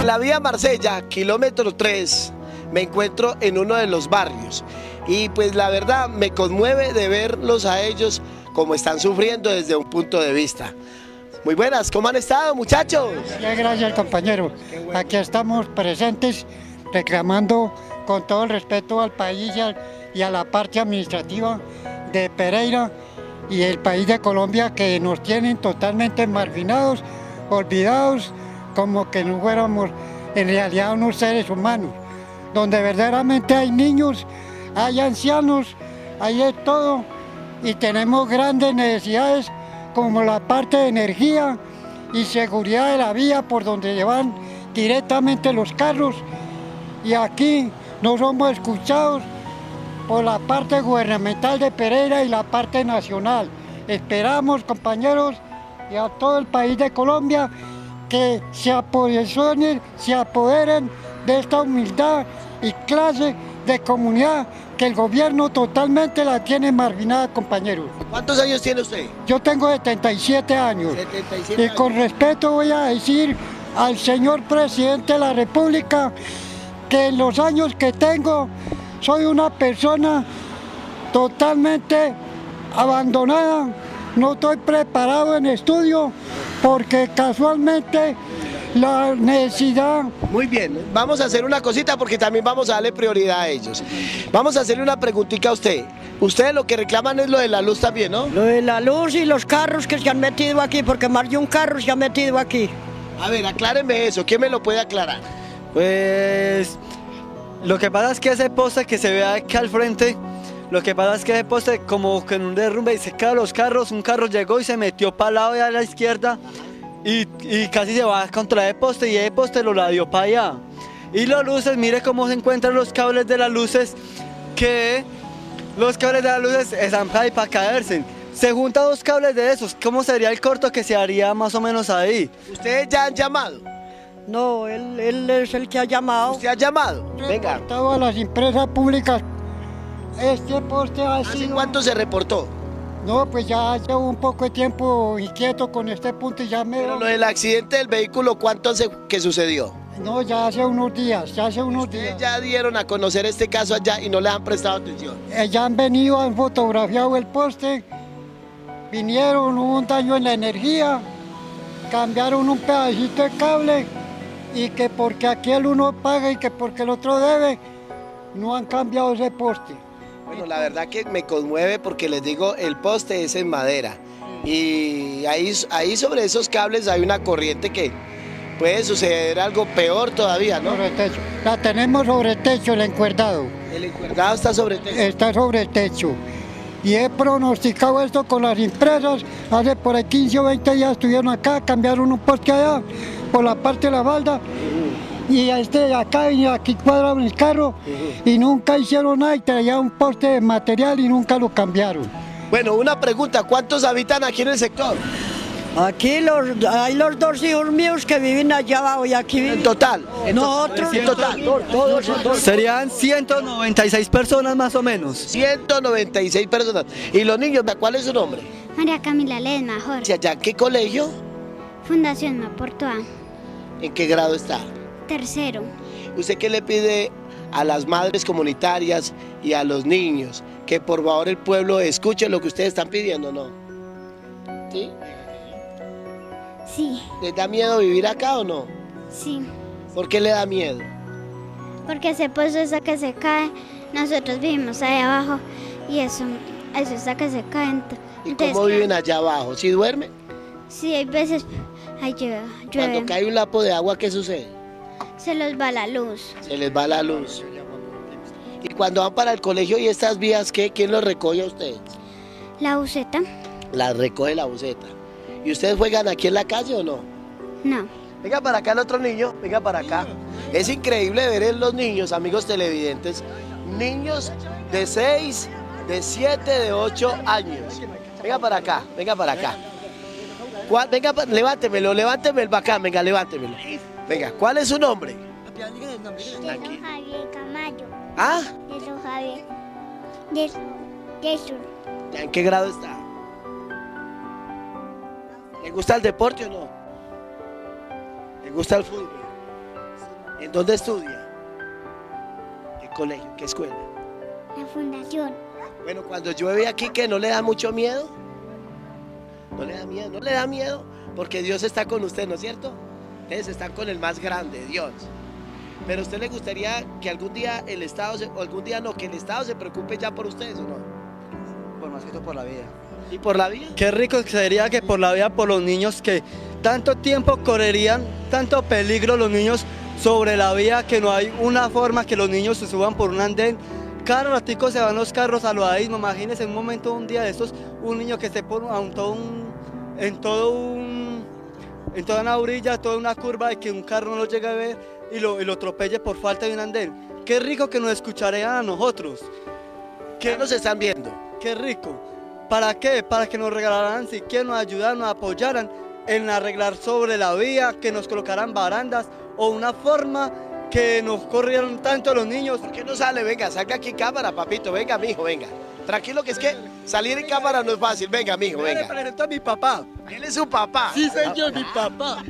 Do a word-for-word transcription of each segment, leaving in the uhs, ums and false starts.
la vía Marsella, kilómetro tres, me encuentro en uno de los barrios y pues la verdad me conmueve de verlos a ellos como están sufriendo desde un punto de vista. Muy buenas, ¿cómo han estado, muchachos? Muchas gracias, compañero. Bueno. Aquí estamos presentes reclamando con todo el respeto al país y, al, y a la parte administrativa de Pereira y el país de Colombia, que nos tienen totalmente marginados, olvidados, como que no fuéramos en realidad unos seres humanos, donde verdaderamente hay niños, hay ancianos, hay de todo, y tenemos grandes necesidades como la parte de energía y seguridad de la vía por donde llevan directamente los carros, y aquí no somos escuchados por la parte gubernamental de Pereira y la parte nacional. Esperamos, compañeros, y a todo el país de Colombia, que se apoyen, se apoderen de esta humildad y clase de comunidad que el gobierno totalmente la tiene marginada, compañeros. ¿Cuántos años tiene usted? Yo tengo setenta y siete años. setenta y siete y años. Con respeto voy a decir al señor presidente de la República que en los años que tengo soy una persona totalmente abandonada, no estoy preparado en estudio porque casualmente la necesidad... Muy bien, vamos a hacer una cosita porque también vamos a darle prioridad a ellos. Vamos a hacerle una preguntita a usted. Ustedes lo que reclaman es lo de la luz también, ¿no? Lo de la luz y los carros que se han metido aquí, porque más de un carro se ha metido aquí. A ver, aclárenme eso, ¿quién me lo puede aclarar? Pues lo que pasa es que ese poste que se ve aquí al frente, lo que pasa es que ese poste como que en un derrumbe y se caen los carros, un carro llegó y se metió para el lado de a la izquierda y, y casi se va contra el poste y ese poste lo la dio para allá. Y las luces, mire cómo se encuentran los cables de las luces, que los cables de las luces están ahí para caerse. Se juntan dos cables de esos, ¿cómo sería el corto que se haría más o menos ahí? ¿Ustedes ya han llamado? No, él, él es el que ha llamado. ¿Usted ha llamado? Venga. A las empresas públicas, este poste ha ¿Hace sido... cuánto se reportó? No, pues ya llevo un poco de tiempo inquieto con este punto y ya me... Pero lo del accidente del vehículo, ¿cuánto hace que sucedió? No, ya hace unos días, ya hace unos Ustedes días. ya dieron a conocer este caso allá y no les han prestado atención. Eh, ya han venido, han fotografiado el poste, vinieron, hubo un daño en la energía, cambiaron un pedacito de cable y que porque aquí el uno paga y que porque el otro debe, no han cambiado ese poste. Bueno, la verdad que me conmueve porque les digo, el poste es en madera y ahí, ahí sobre esos cables hay una corriente que puede suceder algo peor todavía, ¿no? Sobre el techo. La tenemos sobre el techo, el encuerdado. El encuerdado está sobre el techo. Está sobre el techo. Y he pronosticado esto con las empresas, hace por ahí quince o veinte días estuvieron acá, cambiaron un poste allá por la parte de la balda. Uh-huh. Y este de acá y aquí cuadraron el carro, uh-huh. Y nunca hicieron nada y traían un poste de material y nunca lo cambiaron. Bueno, una pregunta, ¿cuántos habitan aquí en el sector? Aquí los, hay los dos hijos míos que viven allá abajo y aquí viven. ¿En total? Nosotros, en total. Todos, todos. Serían ciento noventa y seis personas más o menos. ciento noventa y seis personas. ¿Y los niños, cuál es su nombre? María Camila Ledesma Jorge. ¿Hacia allá qué colegio? Fundación Maportoa. ¿En qué grado está? Tercero. ¿Usted qué le pide a las madres comunitarias y a los niños? Que por favor el pueblo escuche lo que ustedes están pidiendo, ¿no? ¿Sí? Sí. ¿Les da miedo vivir acá o no? Sí. ¿Por qué le da miedo? Porque ese pozo es que se cae, nosotros vivimos ahí abajo y eso, eso es que se cae. ¿Y entonces, cómo viven allá abajo? ¿Sí duermen? Sí, hay veces hay llueve, llueve. Cuando cae un lapo de agua, ¿qué sucede? Se les va la luz. Se les va la luz. ¿Y cuando van para el colegio y estas vías, qué? ¿Quién los recoge a ustedes? La buceta. La recoge la buceta. ¿Y ustedes juegan aquí en la calle o no? No. Venga para acá el otro niño, venga para acá. Es increíble ver en los niños, amigos televidentes, niños de seis, de siete, de ocho años. Venga para acá, venga para acá. ¿Cuál, venga, levántemelo, levánteme el bacán, venga, levántemelo. Venga, ¿cuál es su nombre? Aquí. Javier Camayo. ¿Ah? Jesús Javier. Jesús. ¿En qué grado está? ¿Le gusta el deporte o no? ¿Le gusta el fútbol? ¿En dónde estudia? ¿Qué colegio? ¿Qué escuela? La fundación. Bueno, cuando llueve aquí, ¿qué? ¿No le da mucho miedo? ¿No le da miedo? ¿No le da miedo? Porque Dios está con usted, ¿no es cierto? Ustedes están con el más grande, Dios. Pero ¿a usted le gustaría que algún día el Estado, se, o algún día no, que el Estado se preocupe ya por ustedes o no? Por más que todo por la vida. ¿Y por la vida? Qué rico sería que por la vida, por los niños que tanto tiempo correrían, tanto peligro los niños sobre la vía, que no hay una forma que los niños se suban por un andén. Cada ratico se van los carros a lo ahí, imagínense un momento, un día de estos, un niño que esté por un, todo un, en todo un, en toda una orilla, toda una curva, y que un carro no lo llegue a ver y lo, y lo atropelle por falta de un andén. Qué rico que nos escucharían a nosotros. ¿Qué nos están viendo? Qué rico. ¿Para qué? Para que nos regalaran, si quieren, nos ayudaran, nos apoyaran en arreglar sobre la vía, que nos colocaran barandas o una forma que nos corrieron tanto los niños. ¿Por qué no sale? Venga, salga aquí cámara, papito. Venga, mijo, venga. Tranquilo, que es que salir en cámara no es fácil. Venga, mijo, Le venga. presento a mi papá. Él es su papá. Sí, señor, mi papá.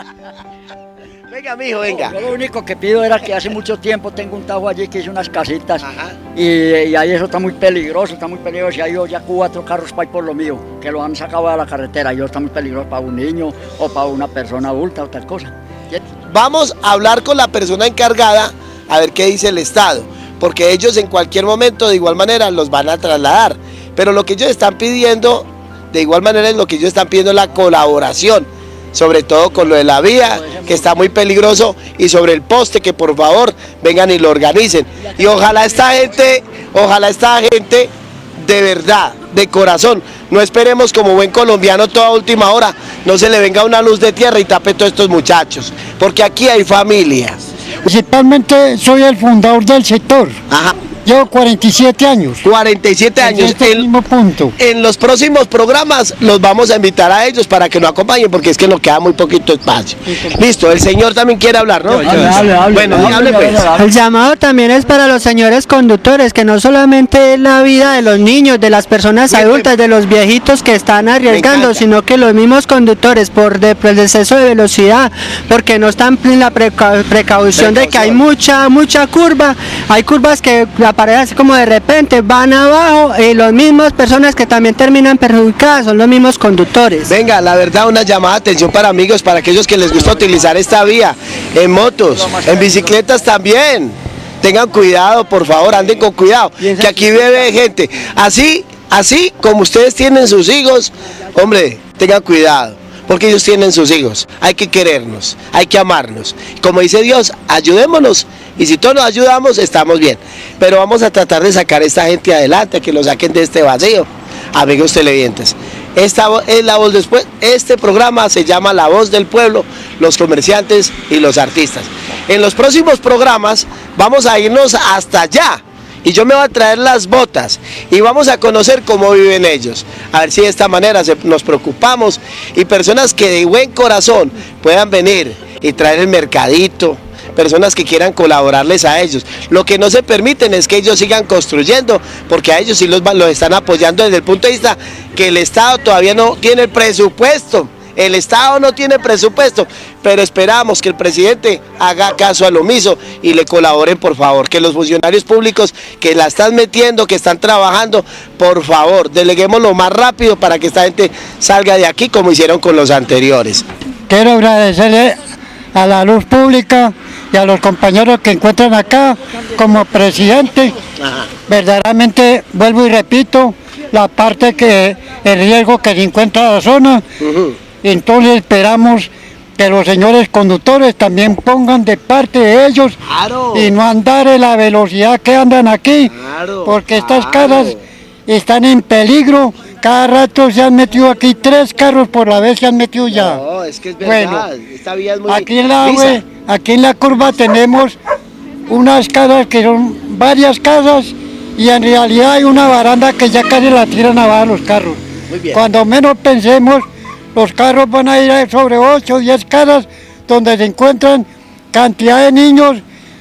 Venga, mijo, venga. Yo lo único que pido era que hace mucho tiempo tengo un tajo allí que hice unas casitas. Ajá. Y, y ahí eso está muy peligroso, está muy peligroso. Y hay ya cuatro carros para ir por lo mío, que lo han sacado de la carretera. Y eso está muy peligroso para un niño o para una persona adulta o tal cosa. Vamos a hablar con la persona encargada a ver qué dice el Estado, porque ellos en cualquier momento de igual manera los van a trasladar, pero lo que ellos están pidiendo de igual manera es lo que ellos están pidiendo, la colaboración, sobre todo con lo de la vía, que está muy peligroso, y sobre el poste, que por favor vengan y lo organicen, y ojalá esta gente, ojalá esta gente de verdad, de corazón, no esperemos como buen colombiano toda última hora, no se le venga una luz de tierra y tape a todos estos muchachos, porque aquí hay familia. Principalmente soy el fundador del sector. Ajá. Llevo cuarenta y siete años. cuarenta y siete años. En este mismo punto. En los próximos programas los vamos a invitar a ellos para que nos acompañen, porque es que nos queda muy poquito espacio. Listo, el señor también quiere hablar, ¿no? Hable, hable, hable, bueno, hable, hable hable, pues. hable. El llamado también es para los señores conductores, que no solamente es la vida de los niños, de las personas Bien, adultas, de los viejitos que están arriesgando, encanta. sino que los mismos conductores por, de, por el exceso de velocidad, porque no están en la preca- precaución de que hay mucha mucha curva, hay curvas que aparecen así como de repente van abajo, y las mismas personas que también terminan perjudicadas son los mismos conductores. Venga, la verdad, una llamada de atención para amigos, para aquellos que les gusta utilizar esta vía, en motos, en bicicletas también. Tengan cuidado, por favor, anden con cuidado, que aquí bebe gente. Así, así como ustedes tienen sus hijos, hombre, tengan cuidado, porque ellos tienen sus hijos. Hay que querernos, hay que amarnos. Como dice Dios, ayudémonos, y si todos nos ayudamos, estamos bien. Pero vamos a tratar de sacar a esta gente adelante, que lo saquen de este vacío. Amigos televidentes, esta es la voz después. Este programa se llama La Voz del Pueblo, los comerciantes y los artistas. En los próximos programas vamos a irnos hasta allá, y yo me voy a traer las botas y vamos a conocer cómo viven ellos, a ver si de esta manera se, nos preocupamos, y personas que de buen corazón puedan venir y traer el mercadito, personas que quieran colaborarles a ellos. Lo que no se permiten es que ellos sigan construyendo, porque a ellos sí los, los están apoyando desde el punto de vista que el Estado todavía no tiene el presupuesto. El Estado no tiene presupuesto, pero esperamos que el presidente haga caso al omiso y le colaboren, por favor, que los funcionarios públicos que la están metiendo, que están trabajando, por favor, deleguemos lo más rápido para que esta gente salga de aquí como hicieron con los anteriores. Quiero agradecerle a la luz pública y a los compañeros que encuentran acá como presidente. Ajá. Verdaderamente, vuelvo y repito, la parte que el riesgo que se encuentra en la zona. Uh-huh. Entonces esperamos que los señores conductores también pongan de parte de ellos, Claro. y no andar en la velocidad que andan aquí, Claro, porque estas claro. casas están en peligro. Cada rato se han metido aquí, tres carros por la vez se han metido ya. No, es que es verdad, Bueno, esta vía es muy Aquí en la lisa. we- aquí en la curva tenemos unas casas que son varias casas, y en realidad hay una baranda que ya casi la tiran abajo los carros. Muy bien. Cuando menos pensemos, los carros van a ir sobre ocho o diez casas donde se encuentran cantidad de niños,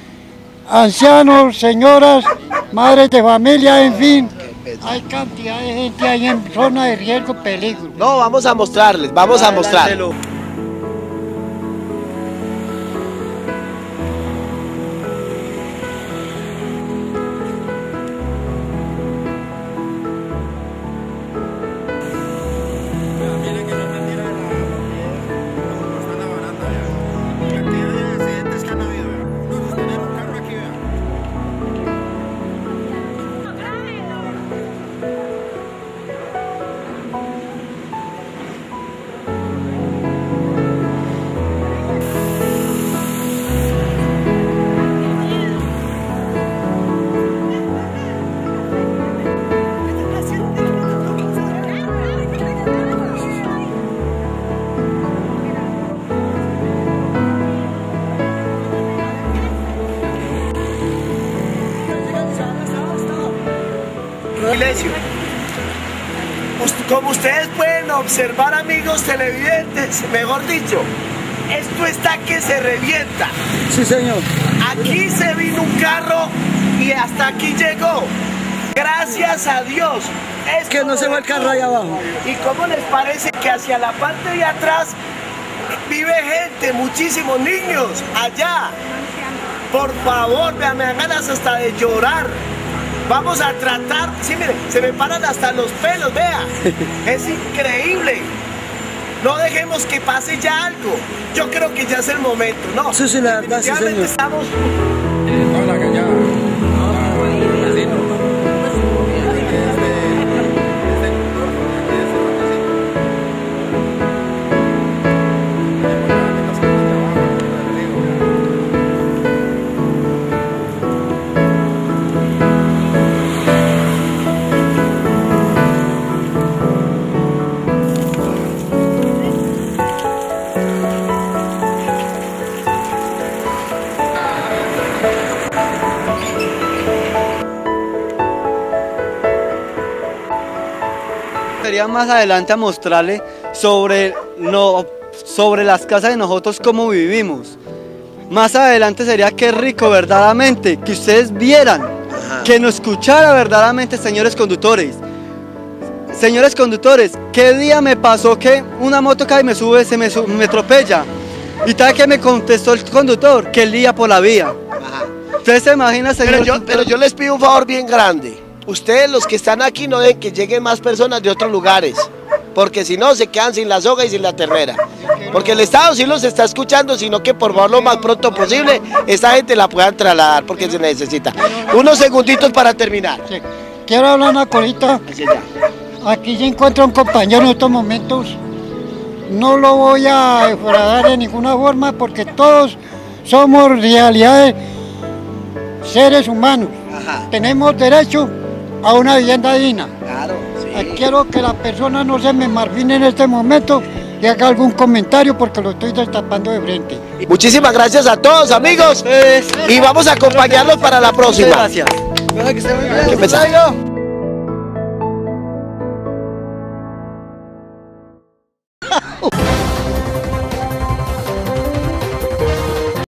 ancianos, señoras, madres de familia, en fin. Hay cantidad de gente ahí en zona de riesgo, peligro. No, vamos a mostrarles, vamos a mostrar. Adelántelo. Silencio. Como ustedes pueden observar, amigos televidentes, mejor dicho, esto está que se revienta. Sí, señor. Aquí se vino un carro y hasta aquí llegó. Gracias a Dios. Es que no se va el carro ahí abajo. ¿Y cómo les parece que hacia la parte de atrás vive gente, muchísimos niños allá? Por favor, vean, me dan ganas hasta de llorar. Vamos a tratar, sí, miren, se me paran hasta los pelos, vea. Es increíble. No dejemos que pase ya algo. Yo creo que ya es el momento, ¿no? Sí, sí, la verdad, sí, señor. Estamos... Hola, que ya. Sería más adelante a mostrarle sobre, no, sobre las casas de nosotros, cómo vivimos. Más adelante sería que rico verdaderamente, que ustedes vieran, Ajá. que nos escuchara verdaderamente, señores conductores. Señores conductores, ¿qué día me pasó que una moto cae y me sube, se me, me atropella? Y tal que me contestó el conductor, que él iba por la vía. Ajá. Ustedes se imaginan, señor. Pero yo, pero yo les pido un favor bien grande. Ustedes, los que están aquí, no dejen que lleguen más personas de otros lugares, porque si no se quedan sin la soga y sin la ternera. Porque el Estado sí los está escuchando, sino que por favor lo más pronto posible esta gente la puedan trasladar porque se necesita. Unos segunditos para terminar. Sí. Quiero hablar una cosita. Aquí se encuentra un compañero en estos momentos. No lo voy a defraudar de ninguna forma porque todos somos realidades, seres humanos. Ajá. Tenemos derecho a una vivienda digna. Claro, sí. Quiero que la persona no se me margine en este momento y haga algún comentario porque lo estoy destapando de frente. Muchísimas gracias a todos, amigos, y vamos a acompañarlos para la próxima. Gracias. ¿Qué pensás?